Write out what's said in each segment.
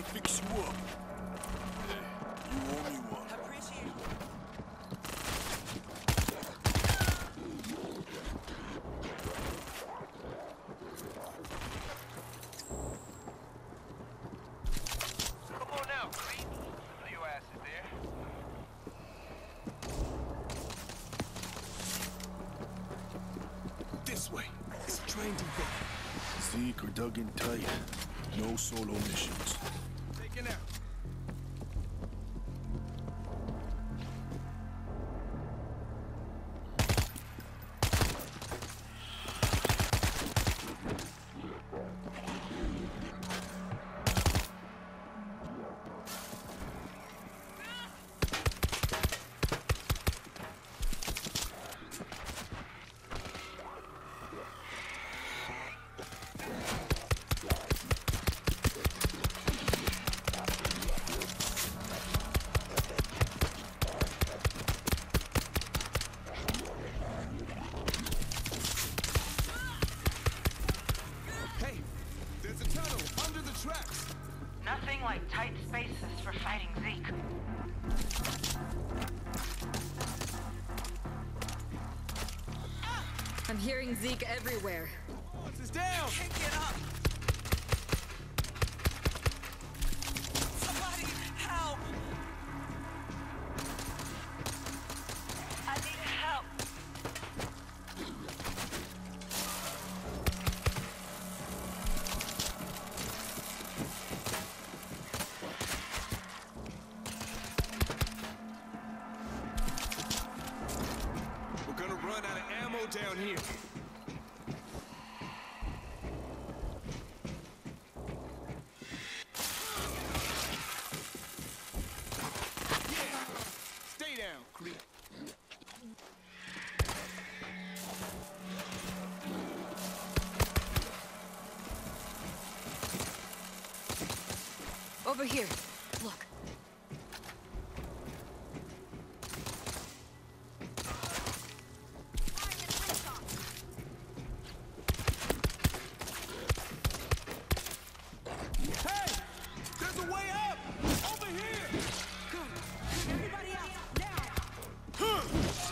fix you up. Hey, you owe me one. Appreciate it. Come on now, creep. I know your ass is there. This way. It's a train depot. Zeke are dug in tight. No solo missions. Taking out. Hey, there's a tunnel under the tracks. Nothing like tight spaces for fighting Zeke. I'm hearing Zeke everywhere. Lawrence is down. Can't get up. Somebody help. I need help. We're gonna run out of ammo down here. Yeah. Stay down, creep. Over here. Look. Hey! There's a way up! Over here! Everybody out now.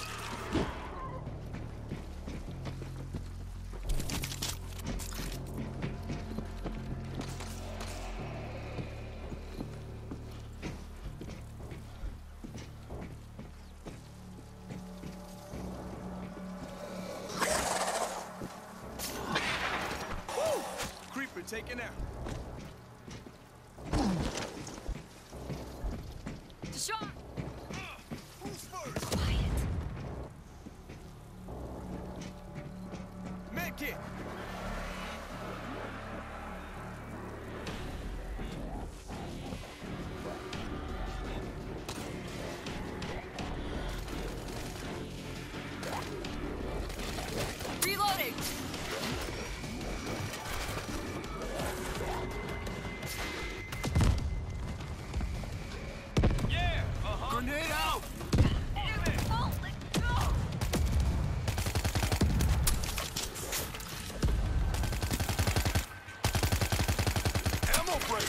Woo! Creeper taken out. Sean! Who's first? Quiet. Medkit! Reloading! Yeah, Grenade out! Oh, let go! Ammo break!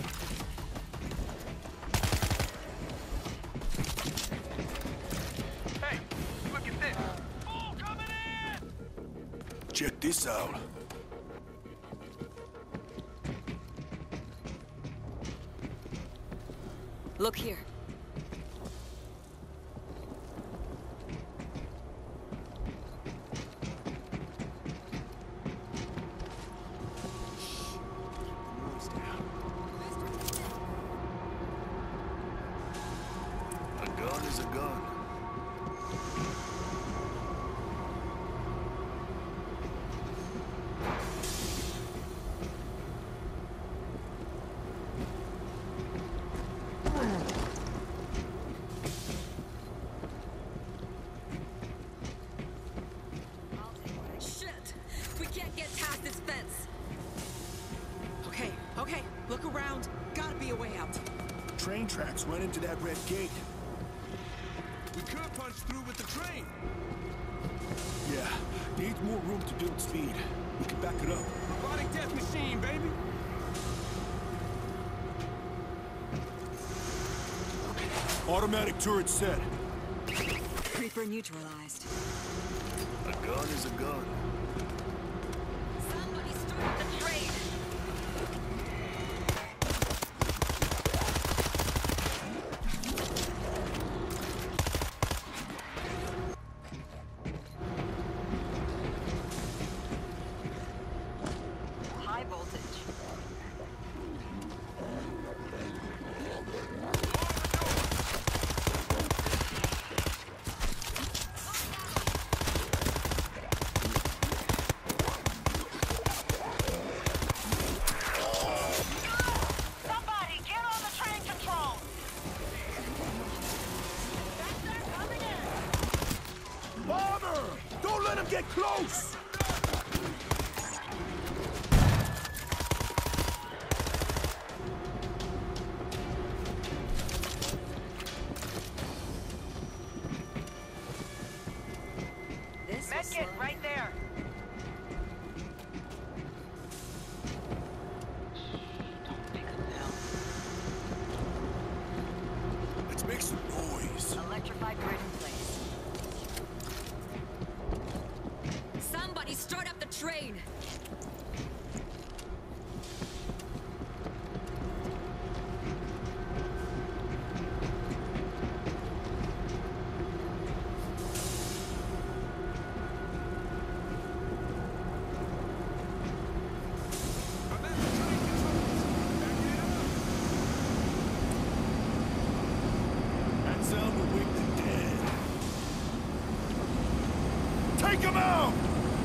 Hey, look at this. Oh, coming in! Check this out. Look here. A gun is a gun. Shit! We can't get past this fence. Okay, look around. Gotta be a way out. Train tracks run into that red gate. We could punch through with the train. Yeah, needs more room to build speed. We can back it up. Robotic death machine, baby. Automatic turret set. Creeper neutralized. A gun is a gun. Somebody start the train! High voltage. Somebody, get on the train control! Back there, coming in! Bomber! Don't let him get close! This was Medkit, slow. right there! Don't pick a cell. Let's make some noise. Electrified grid in place. Somebody start up the train! I'm at the train controls. Backing it up. That sound will wake the dead. Take him out!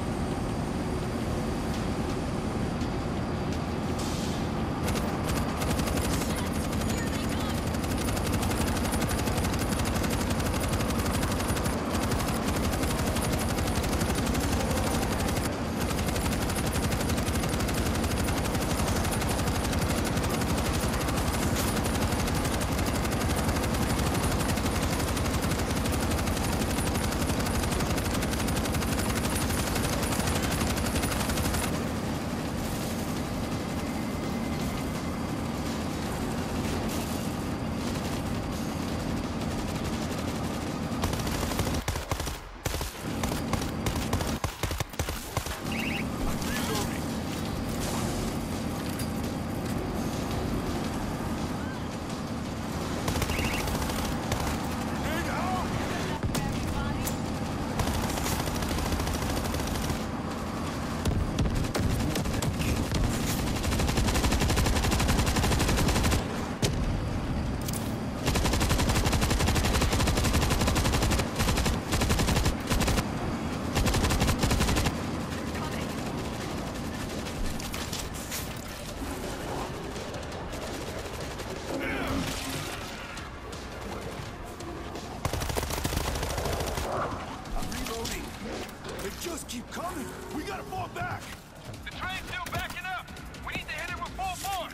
They just keep coming. We gotta fall back. The train's still backing up. We need to hit it with full force.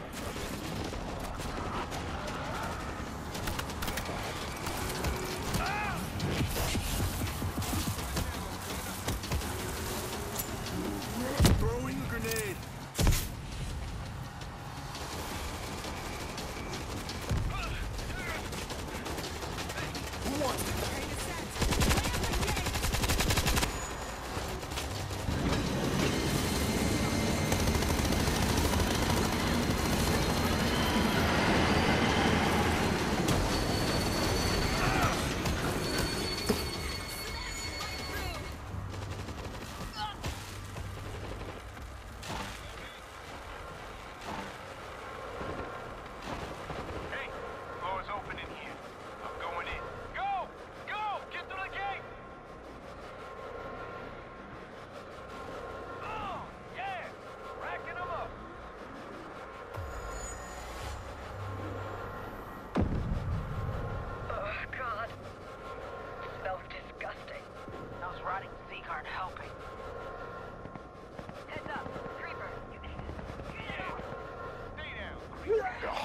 Throwing a grenade. Who wants it? Hey, door's open in here. I'm going in. Go! Go! Get through the gate! Oh, yeah! Racking them up. Oh, God. Smells disgusting. Those rotting Zeke aren't helping. Heads up. Creeper. Stay down.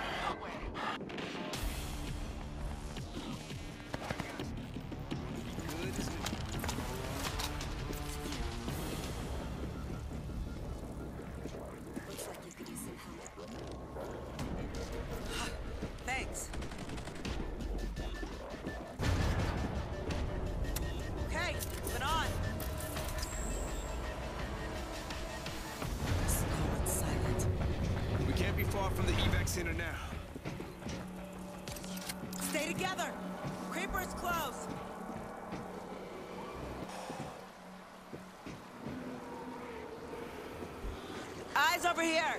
Looks like you could use some help. Thanks. center now. Stay together. Creeper's close. Eyes over here.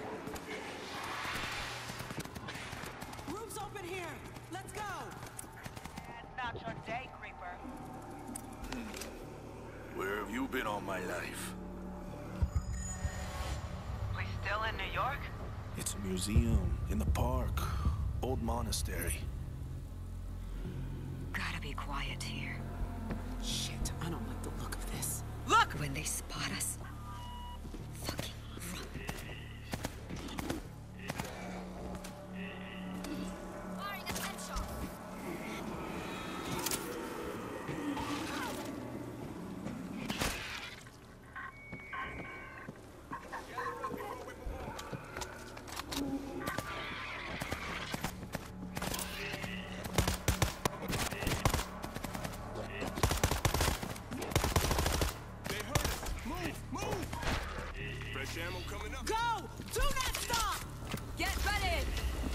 Room's open here. Let's go. That's not your day, Creeper. Where have you been all my life? We still in New York? It's a museum in the park. Old monastery. Gotta be quiet here. Shit, I don't like the look of this. Look! When they spot us, fucking run. Firing a headshot. They heard us. Move, move. Fresh ammo coming up. Go! Do not stop! Get ready!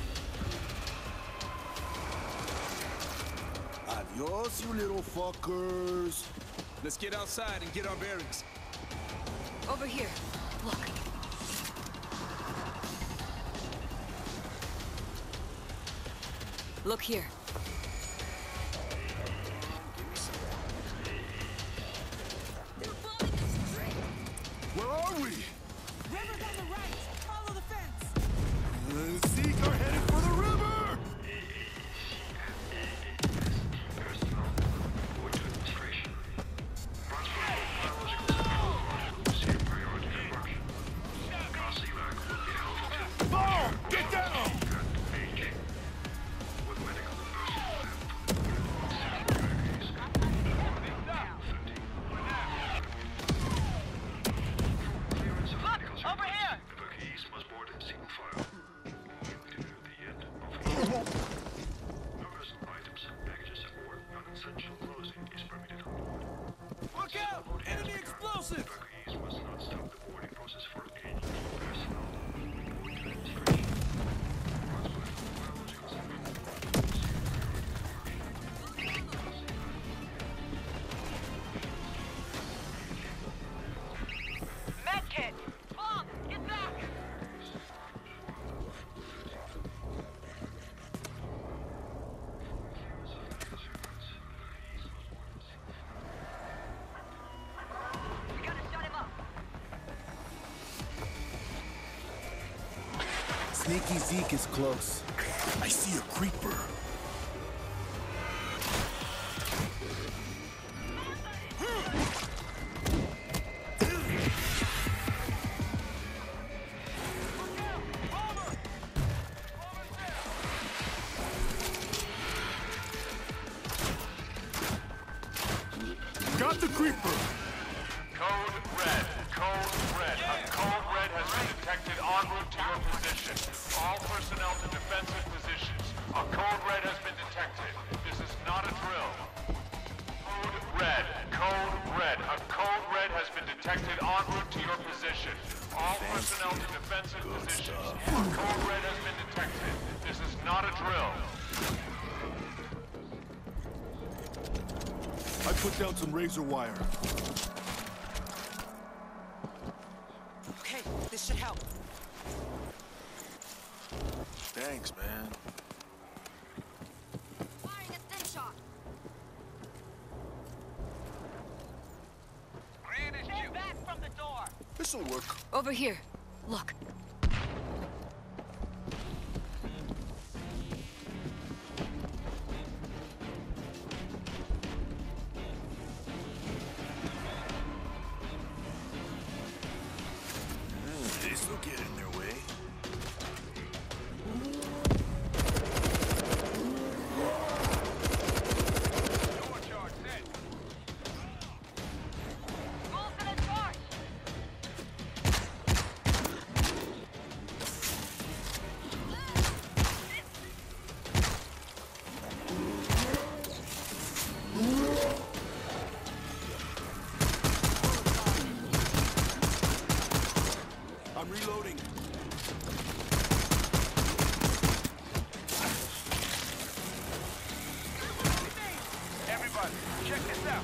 Adios, you little fuckers. Let's get outside and get our bearings. Over here. Look. Look here. They're bombing the street! Where are we? River's on the right. Follow the fence. Zeke are headed for the river! Bomb! Get down! Over here! Evacuees must board single file. To the end of the no personal items, packages, or non-essential clothing is permitted on board. Look out! Enemy explosive! Evacuees must not stop the boarding process for any personnel. Avoid demonstration. Transport biological samples. Medkit! Bomb! Get back! We gotta shut him up. Sneaky Zeke is close. I see a creeper. Got the creeper! Code red. Code red. A code red has been detected en route to your position. All personnel to defensive positions. A code red has been detected. This is not a drill. Code red. Code red. A code red has been detected en route to your position. All personnel to defensive positions. A code red has been detected. This is not a drill. I put down some razor wire. Okay, this should help. Thanks, man. Firing a thin shot. Stand back from the door! This'll work. Over here. Look. This'll get in their way. Door charge set. Rules in charge! spotted. Check this out.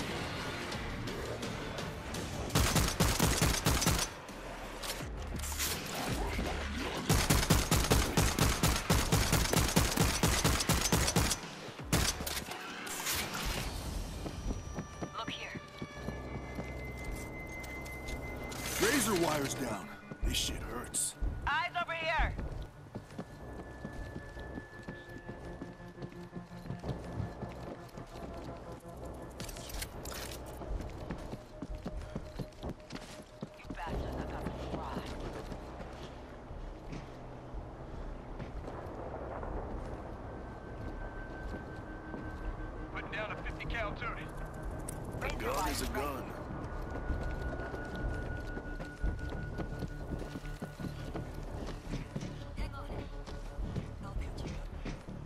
Look here. Razor wires down. This shit hurts. Eyes over here. You bastards are coming to fry. Putting down a 50 cal 30. A gun is a gun. Hang on. I'll patch you up.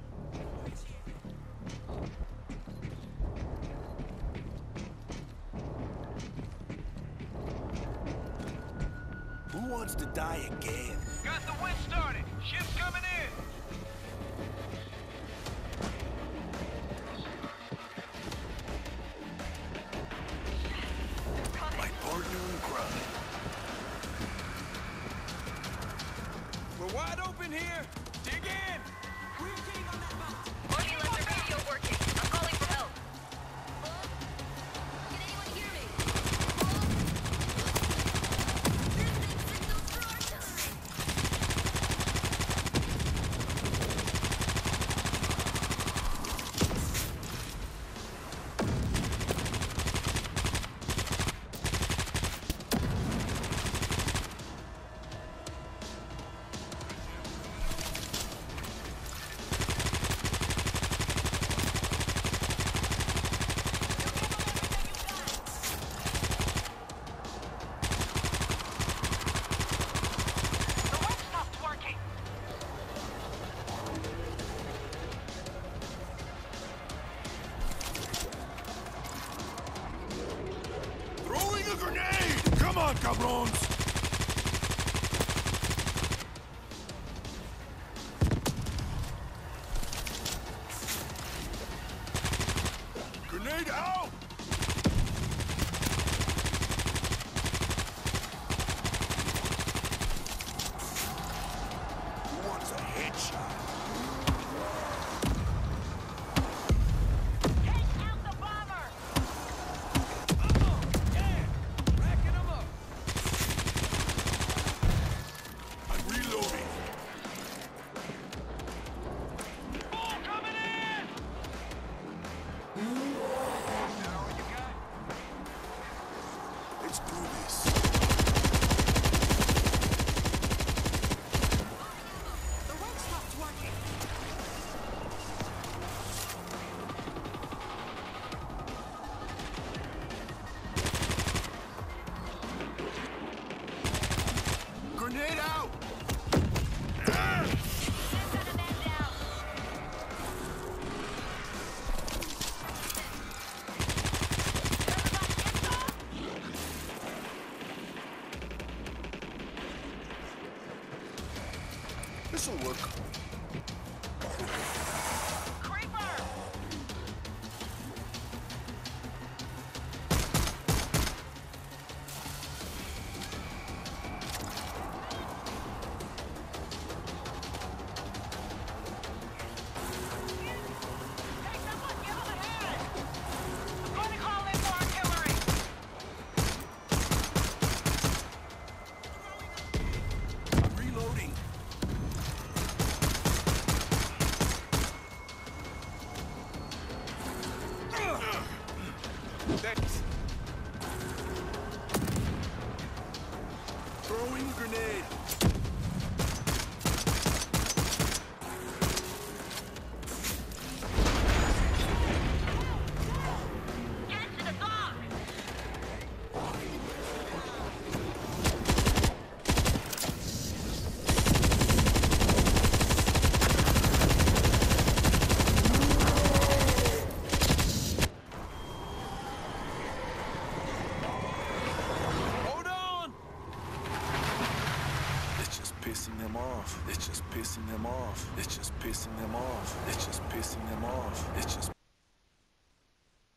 Who wants to die again? Got the wind started. Ship's coming in. My partner in crime. We're wide open here. Dig in. We're getting on that boat. Morty left the radio working. I'm calling for help. Hello? Can anyone hear me? Hello? Distant signals for artillery. The wind stopped working. Throwing a grenade! Come on, cabrons! Grenade out! Who wants a headshot? Take out the bomber. Racking them up. I'm reloading. Bull coming in. That all you got? Let's do this. The rope stopped working. Grenade out! Send a man down. This'll work. Creeper. Hey, someone give him a hand. I'm going to call in more artillery. I'm reloading. Thanks. Throwing grenade. Get to the dock. Hold on. It's just pissing them off. It's just pissing them off. It's just pissing them off. It's just pissing them off. It's just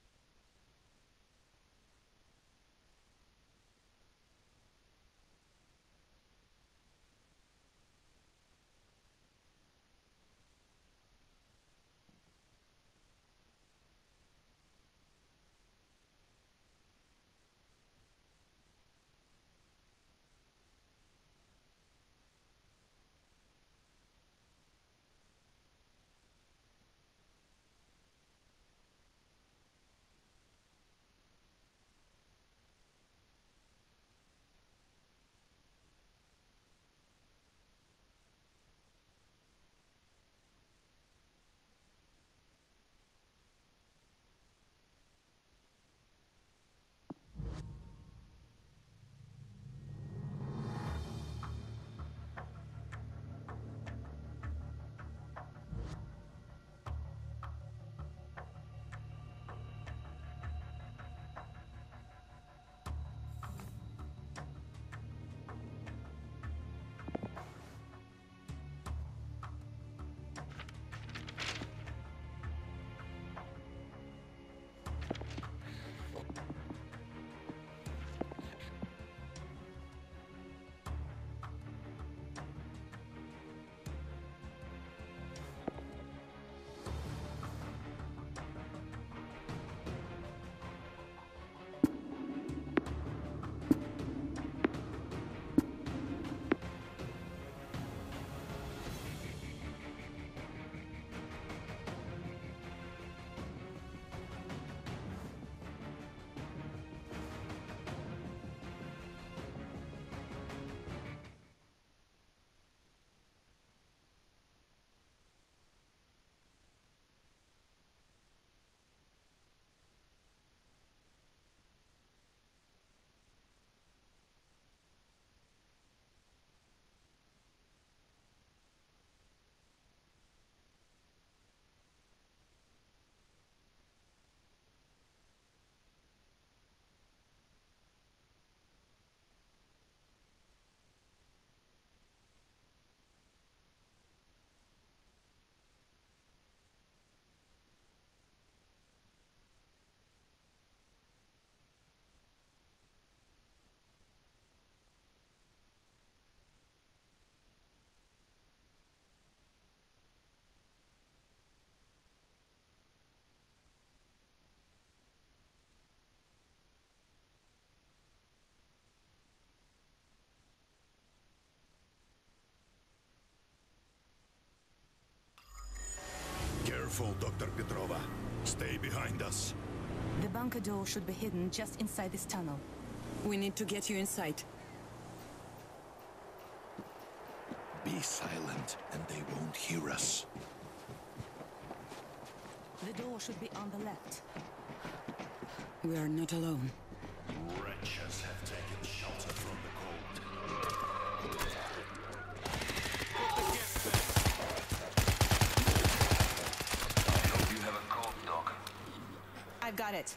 Careful, Dr. Petrova. Stay behind us. The bunker door should be hidden just inside this tunnel. We need to get you inside. Be silent, and they won't hear us. The door should be on the left. We are not alone. Wretches have taken shelter from the cold. I hope you have a cold, Doc. I've got it.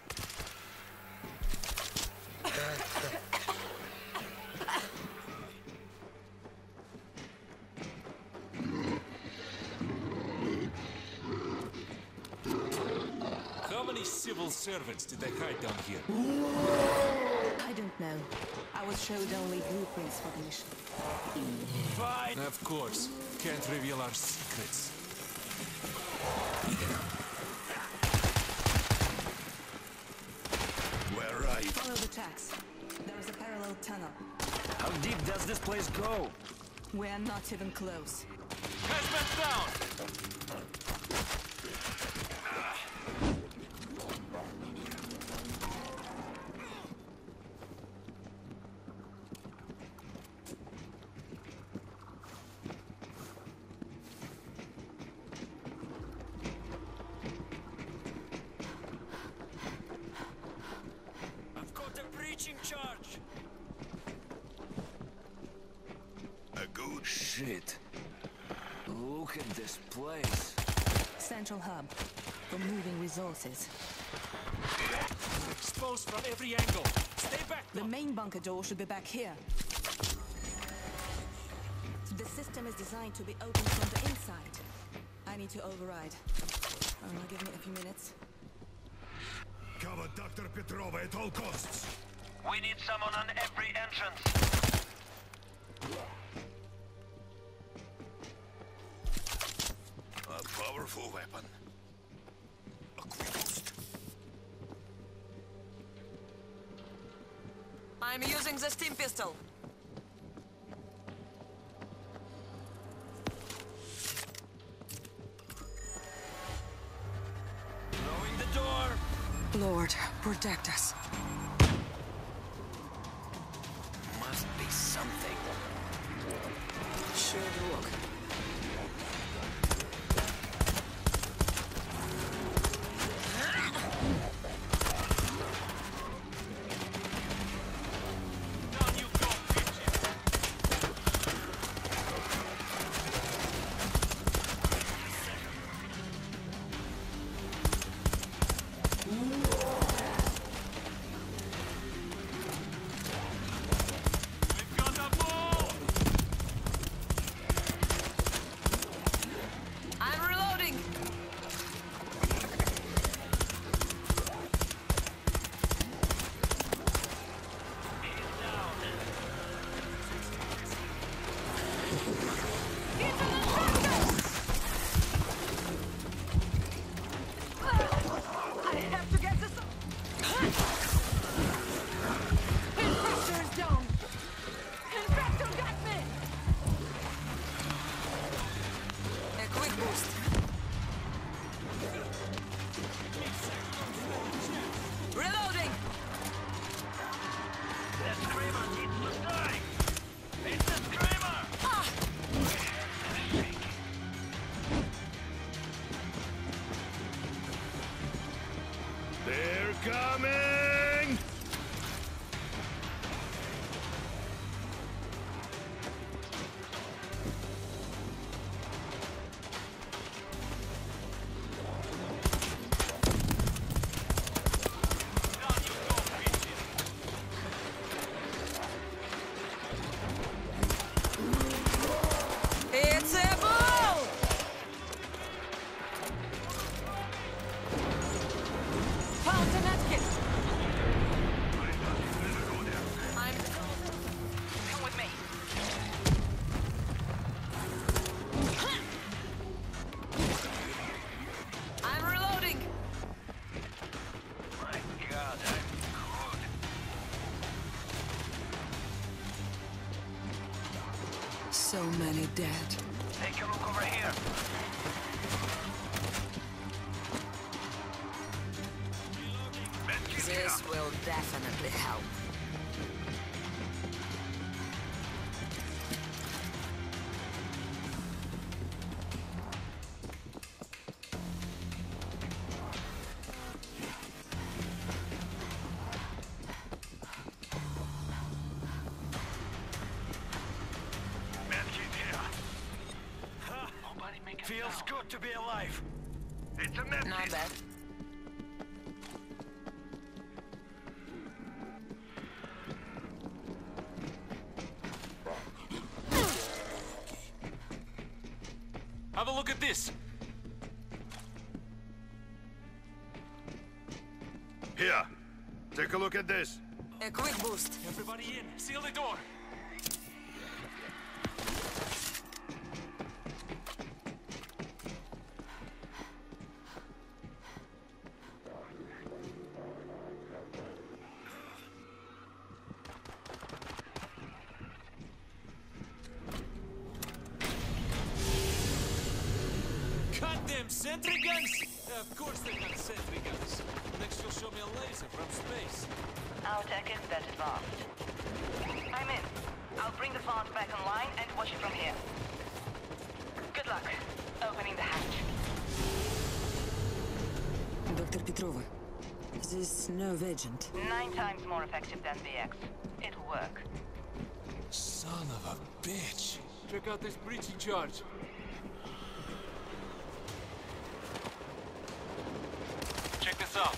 How many civil servants did they hide down here? I don't know. I was showed only blueprints for the mission. Fine! Of course. Can't reveal our secrets. We're right. Follow the tracks. There is a parallel tunnel. How deep does this place go? We're not even close. Hazmat down! I've got a breaching charge. A good Shit. Look at this place. Central hub for moving resources. Exposed from every angle. Stay back! The main bunker door should be back here. The system is designed to be opened from the inside. I need to override. Give me a few minutes. cover Dr. Petrova at all costs. We need someone on every entrance. A powerful weapon. A quick boost. I'm using the steam pistol. Blowing the door. Lord, protect us. Must be something. Should look. Down you go, bitches! We've got a ball! I'm reloading. I have to get this. Infector is down. Infector got me. A quick boost. Reloading. That screamer needs to die! It's a screamer! They're coming! Down you go, bitches! It's a ball. Found an medkit. I'm Come with me. I'm reloading. My God, I'm good. So many dead. Take a look over here. This will definitely help. Feels good to be alive. It's a medkit. Not bad. Have a look at this. Here, take a look at this. A quick boost. Everybody in. Seal the door. Goddamn sentry guns! Of course they got sentry guns. Next you'll show me a laser from space. Our tech isn't that advanced. I'm in. I'll bring the plant back online and watch it from here. Good luck opening the hatch. Dr. Petrova, this nerve agent. 9 times more effective than VX. It'll work. Son of a bitch. Check out this breaching charge. Check this out.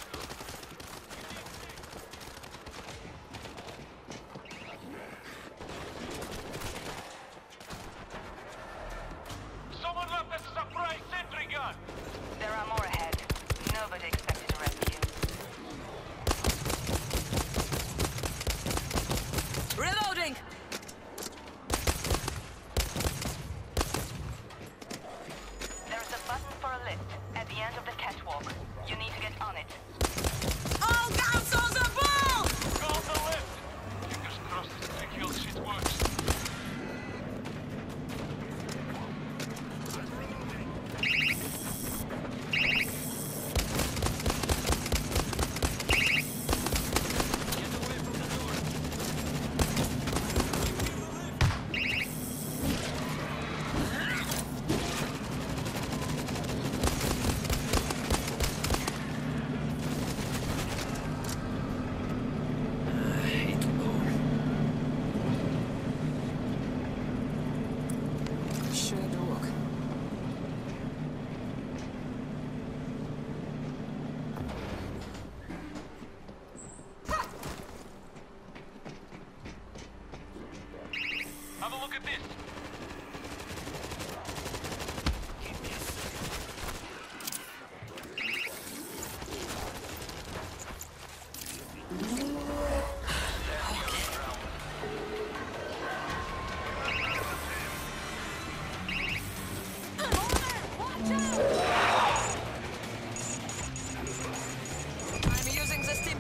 Someone left a surprise sentry gun! There are more ahead. Nobody expected a rescue. Reloading! There is a button for a lift at the end of the catwalk. You need to get on it. All guns on the ball! Go on the lift! Fingers crossed this three-kill shit works. Have a look at this. I'm using the stim.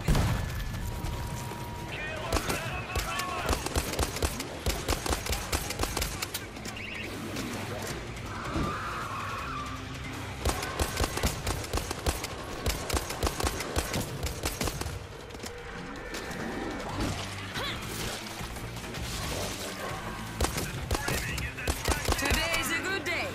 Today is a good day.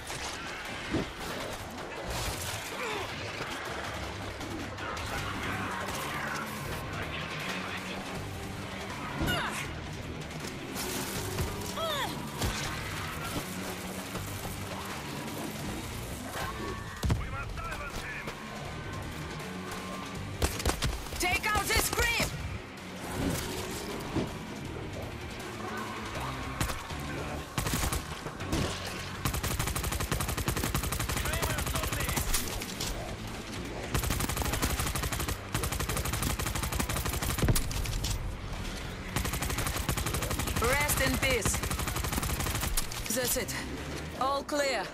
Take out this creep! Rest in peace. That's it. All clear.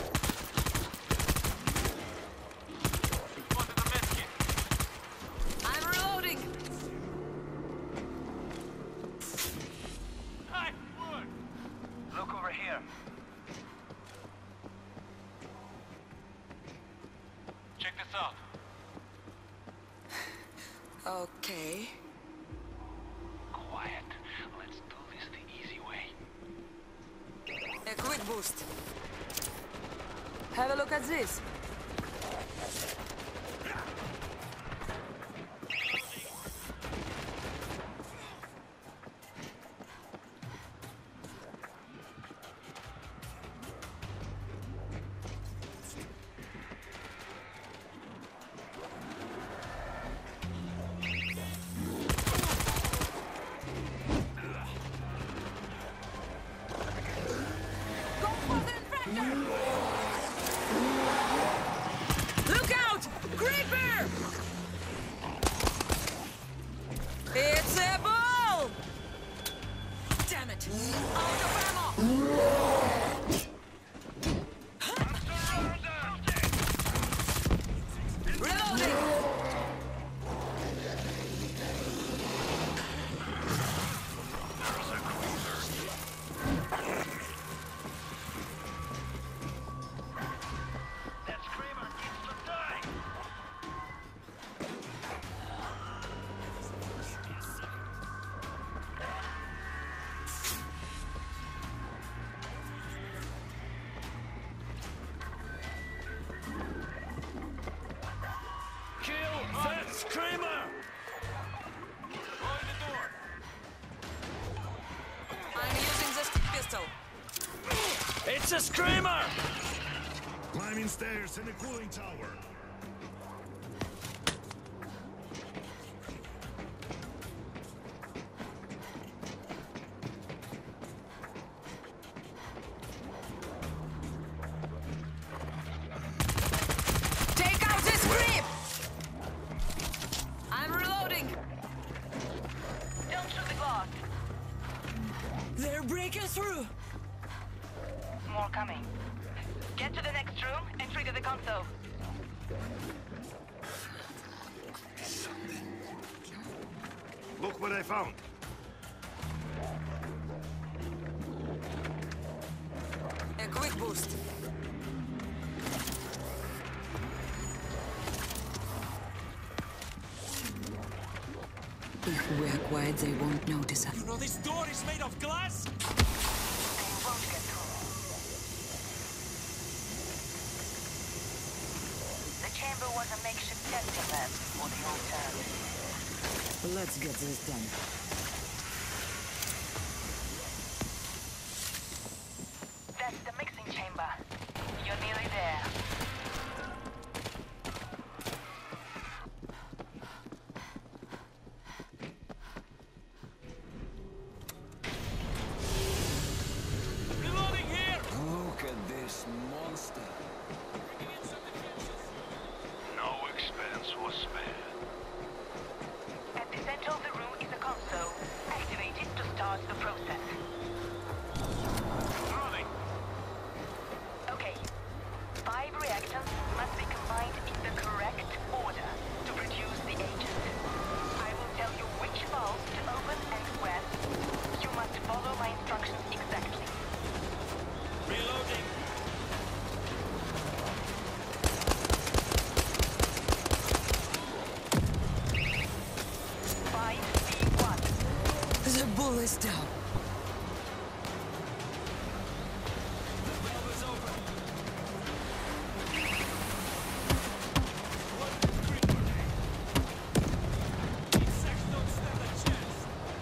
Spotted the medkit. I'm reloading. Hi, Wood! Look over here. Check this out. Okay. Quiet. Let's do this the easy way. A quick boost. Have a look at this. Look out! Creeper! It's a ball! Damn it! Out of ammo! Reloading! Screamer! Going the door. I'm using the stick pistol. It's a screamer! Climbing stairs in the cooling tower. Take out this creep! I'm reloading. Don't shoot the glass. They're breaking through! More coming. Get to the next room and trigger the console. Look what I found. A quick boost. If we're quiet, they won't notice us. You know this door is made of glass? They won't get through. The chamber was a makeshift testing lab before the old turned. Let's get this done. That's the mixing chamber. You're nearly there. Reloading here! Look at this monster. No expense was spared. At the center of the room is a console. Activate it to start the process. Running. Okay. 5 reactants must be combined in the correct order to produce the agent. I will tell you which valves to open and when. You must follow my instructions exactly. Reloading. Five, B1. The bull is down. Valve is open. Insects don't stand a chance.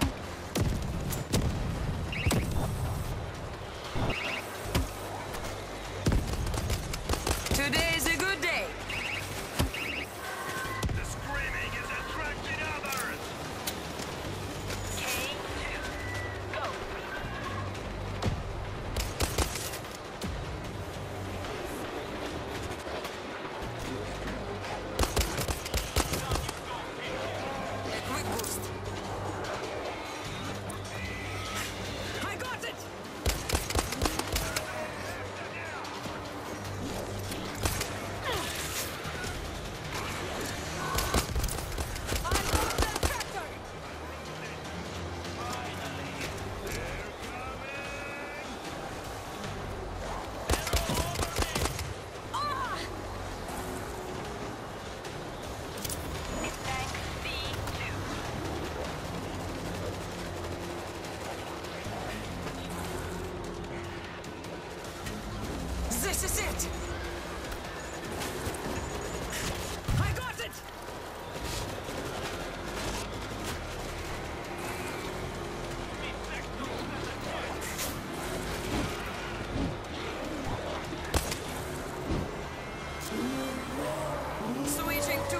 Today is a good day. The screaming is attracting others! K2.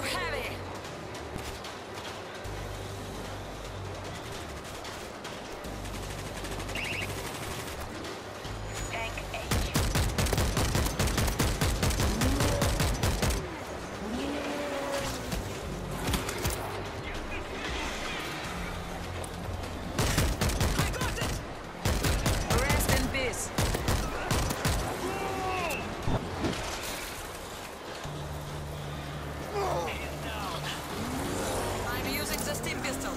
heavy! Tank H. I got it! Rest in peace. I'm using the steam pistol.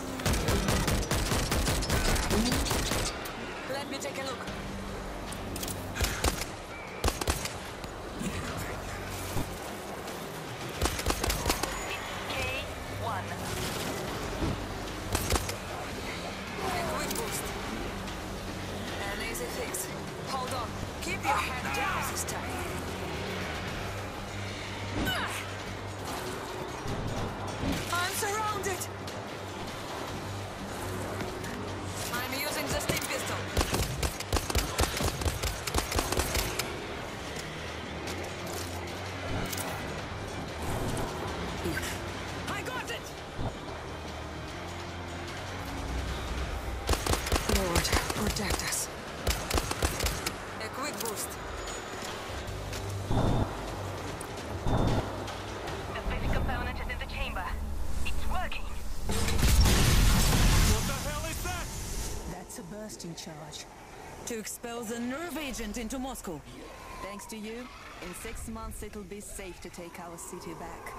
Let me take a look. K1. A quick boost. An easy fix. Hold on. Keep your head down this time. I'm surrounded! I'm using the steam pistol. I got it! Lord, protect us. A quick boost. The fifth component is in the chamber. It's working. What the hell is that? That's a bursting charge. To expel the nerve agent into Moscow. Thanks to you, in 6 months it'll be safe to take our city back.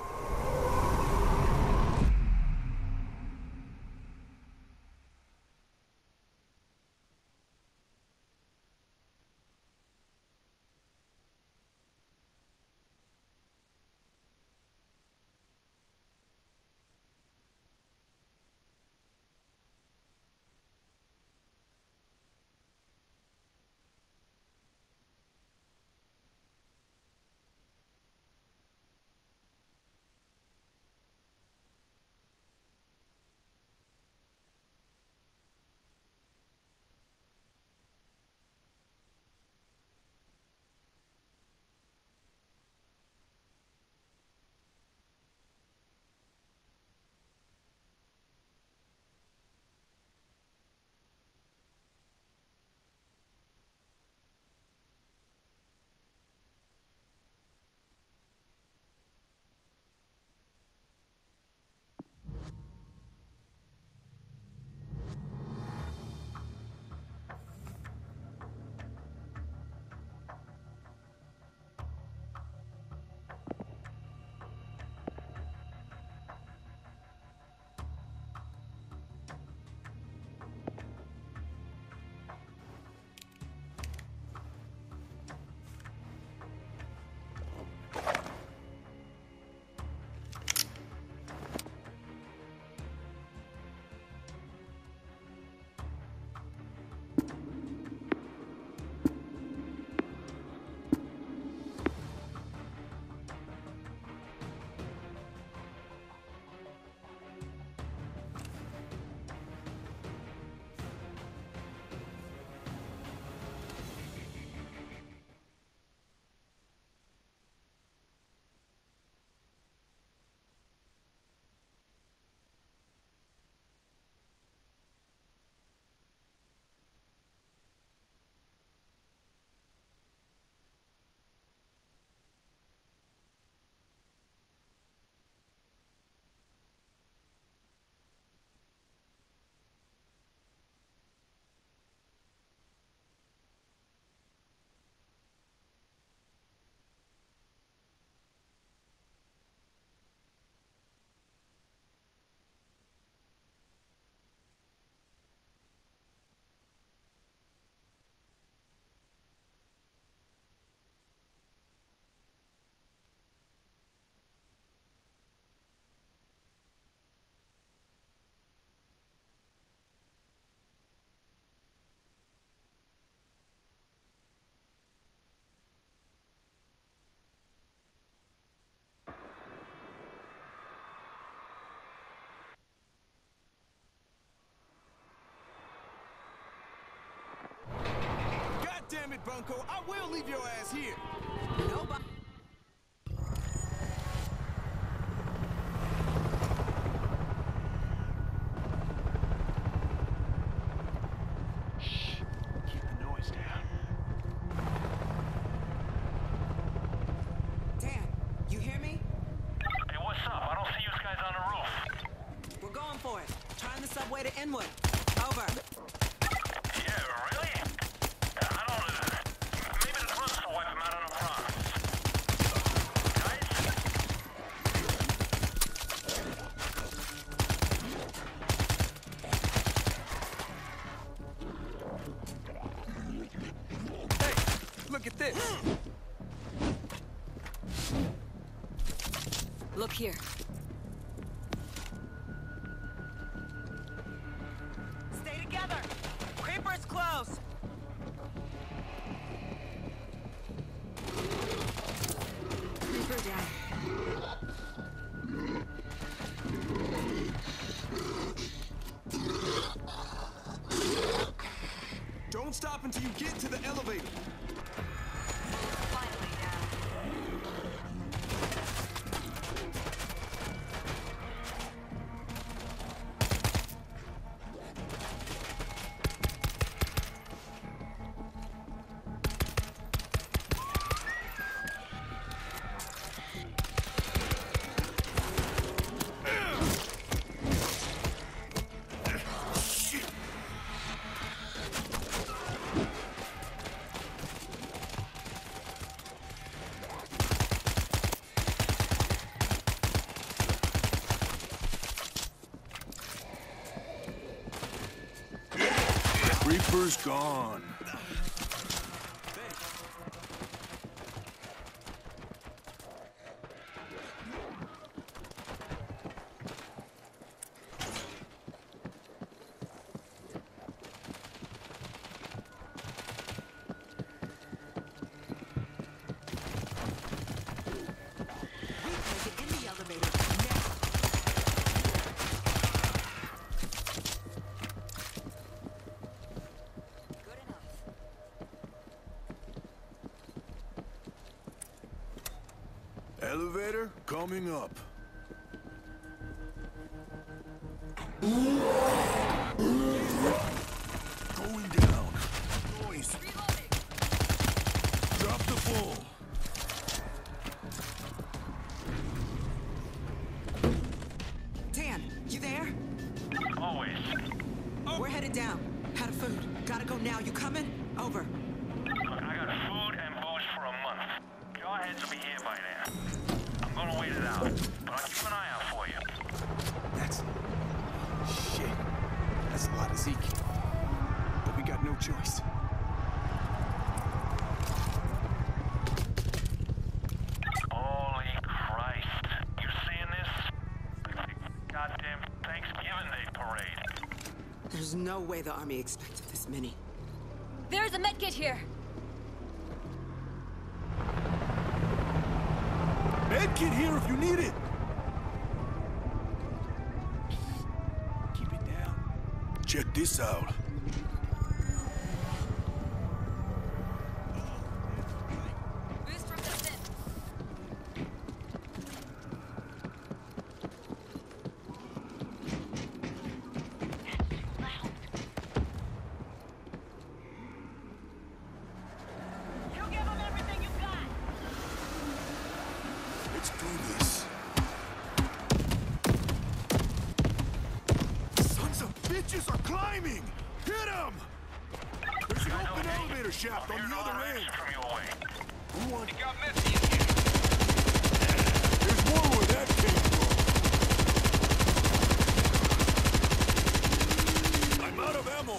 Damn it, Bunko, I will leave your ass here. Nobody. subway to Inwood. Over. Yeah, really? I don't... maybe the closest will wipe him out on a promise. Hey, look at this. Look here. Stay together. Creeper's close. Creeper down. Don't stop until you get to the elevator. Finally down. Reaper's gone. Get in the elevator now. Good enough. Elevator coming up. Going down. Noise. Reloading. Drop the bull. Dan, you there? Always. We're headed down. Out of food. Gotta go now. You coming? Over. Look, I got food and booze for a month. Your heads will be here by then. I'm gonna wait it out, but I'll keep an eye out for you. That's... shit. That's a lot of Zeke. But we got no choice. Holy Christ. You seeing this? Like the goddamn Thanksgiving Day parade. There's no way the army expected this many. There's a medkit here. Medkit here if you need it. Keep it down. Check this out. Boost resistant. You give them everything you got. Let's do this. Sons of bitches are climbing! Hit them! There's an open elevator shaft on the other end. From your way. Who wants? It got messy in here. There's more where that came from. I'm out of ammo.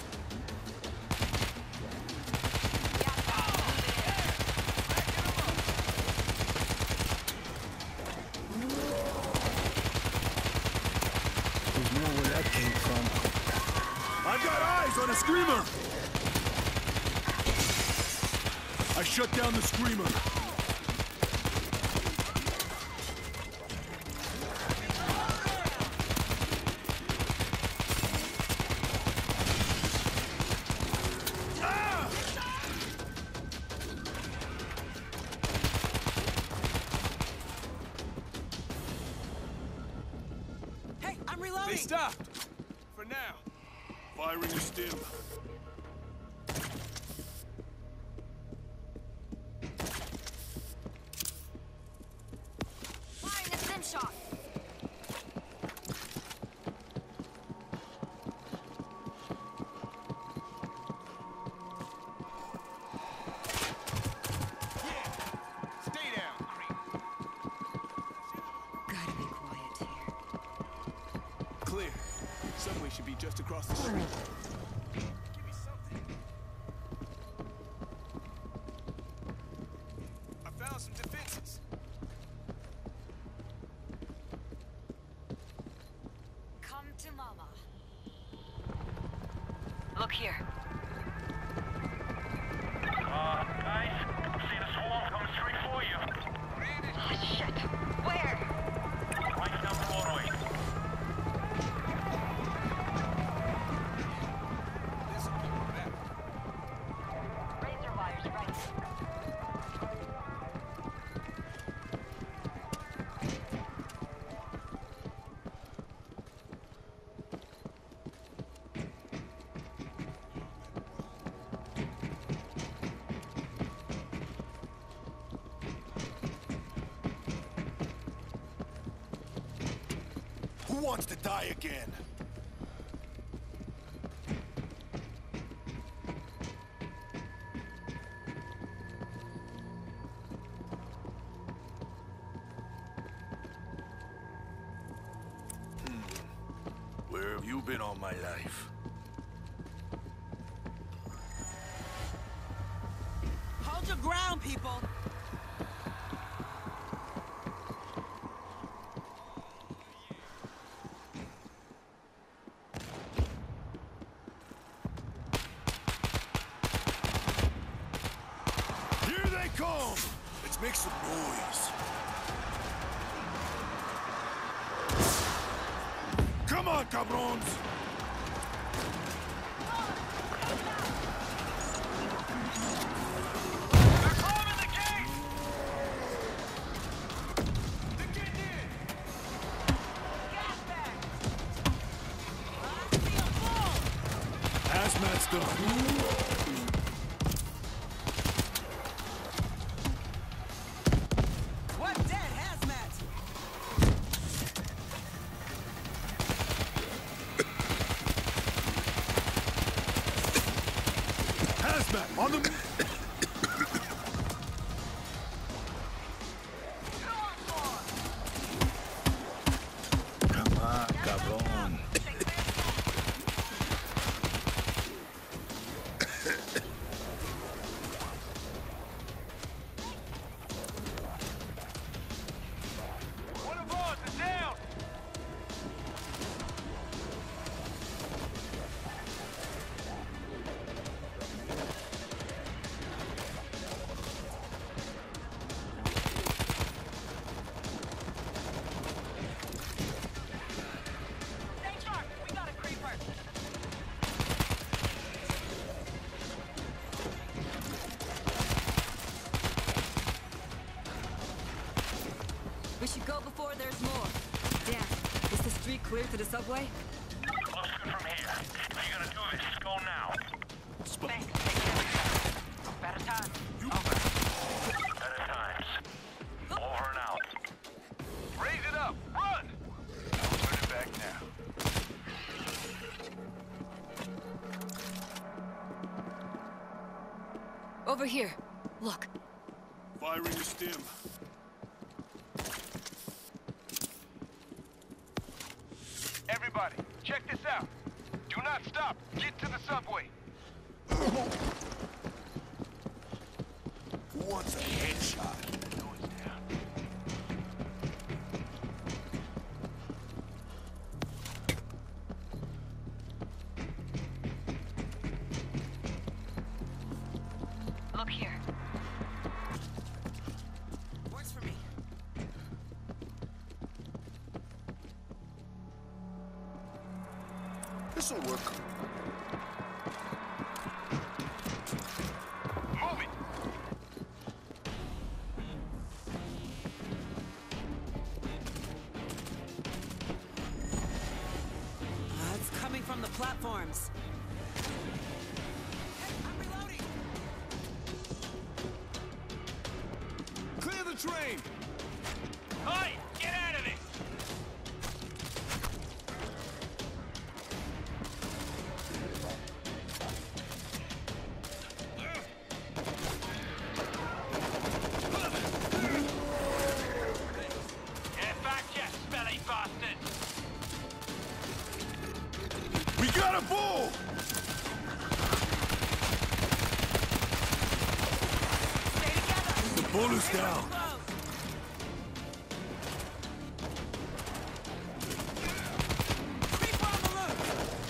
There's more where that came from. I've got eyes on a screamer. I shut down the screamer. Hey, I'm They reloading. stopped. For now. Firing the stim. Firing a stim shot. subway should be just across the street. Give me something. I found some defenses. Come to mama. Look here. Guys, see the swarm coming straight for you. Oh, shit. Where? Right down Broadway. This'll keep them back. Razor wires, right. Who wants to die again? Where have you been all my life? Hold your ground, people! Here they come! Let's make some noise. Come on, cabrons! They're climbing the gate! They're getting in! Hazmat's done. We're dead, hazmat! Hazmat, on the... Come on, cabron. One of ours is down! Stay sharp. We got a creeper. We should go before there's more. Damn, is the street clear to the subway? Looks good from here. If you're gonna do this, go now. Thanks. Take care of yourself. Better time. Over. Better times. Over and out. Raise it up! Run! Turn it back now. Over here. Look. Firing a stim. Everybody, check this out. Do not stop. Get to the subway. Who wants a headshot? Look here. Works for me. This'll work. Move it! It's coming from the platforms. I'm reloading! Clear the train! Hey! Get out of it! Get back, you smelly bastard! got a bull! Stay together. The bull is down. Keep on the loose!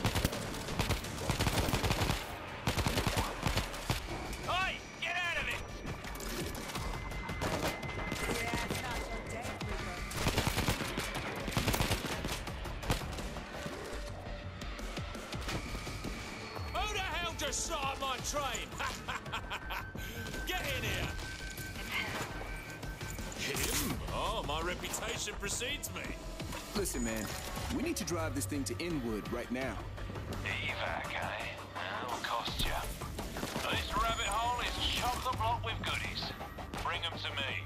Oi! Get out of it! Who the hell just shot at my train? Get in here! Him? Oh, my reputation precedes me. Listen, man, we need to drive this thing to Inwood right now. Evac, eh? That'll cost ya. This rabbit hole is chock-a-block with goodies. Bring them to me.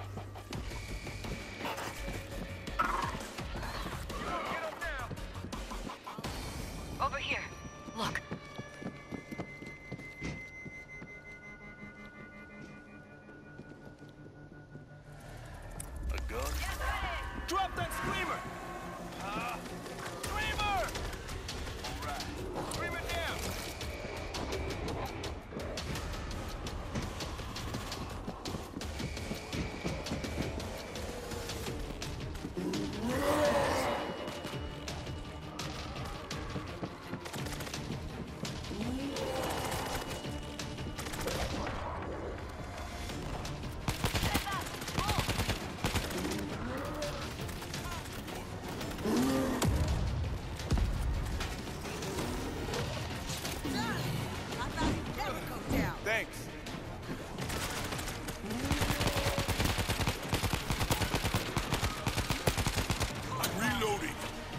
Over here. Look. A gun? Drop that screamer! Screamer! Screamer down! Thanks. I'm reloading.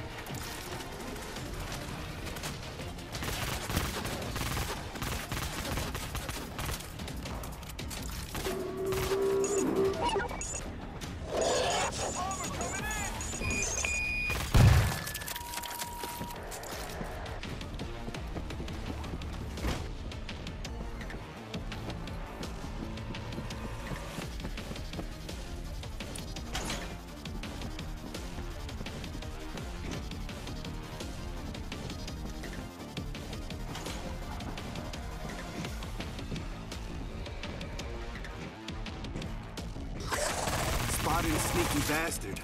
Spotted a sneaky bastard.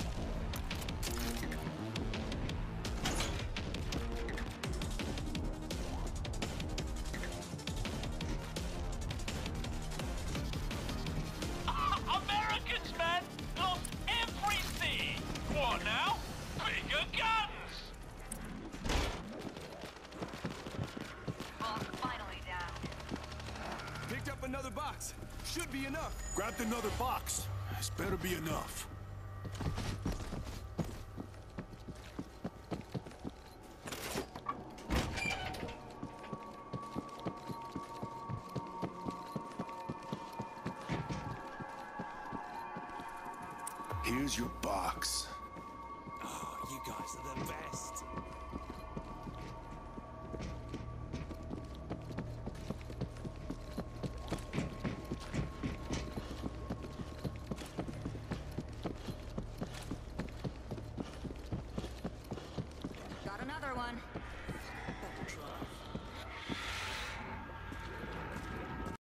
Americans, man! Lost everything! What now? Bigger guns! Boss finally down. Picked up another box. Should be enough. Grabbed another box. This better be enough. Here's your box. Oh, you guys are the best.